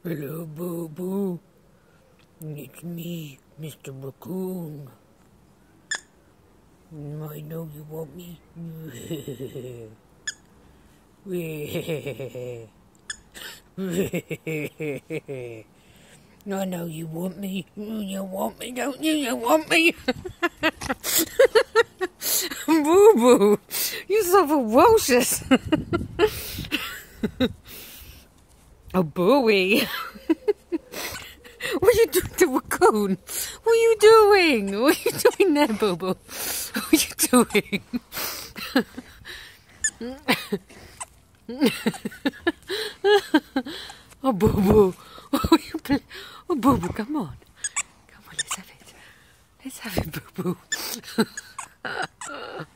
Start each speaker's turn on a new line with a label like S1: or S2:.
S1: Hello, Boo Boo. It's me, Mr. Raccoon. I know you want me. I know you want me. You want me, don't you? You want me. Boo Boo, you're so ferocious. Oh, Booey. What are you doing to Raccoon? What are you doing? What are you doing there, Boo Boo? What are you doing? Oh, Boo Boo. Oh, Boo Boo, come on. Come on, let's have it. Let's have it, Boo Boo.